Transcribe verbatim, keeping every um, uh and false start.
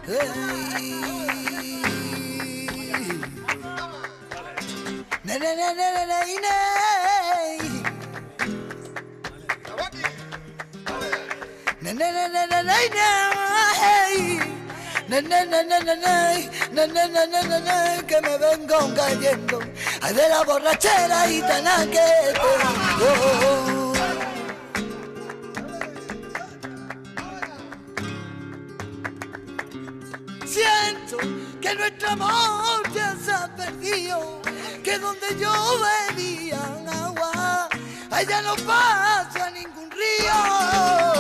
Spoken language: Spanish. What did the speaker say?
Na na na na na na na. Na na na na na na na na na na na na na na na na na que me vengo cayendo de la borrachera gitana que tengo. Siento que nuestro amor ya se ha perdido, que donde yo bebía agua allá no pasa ningún río.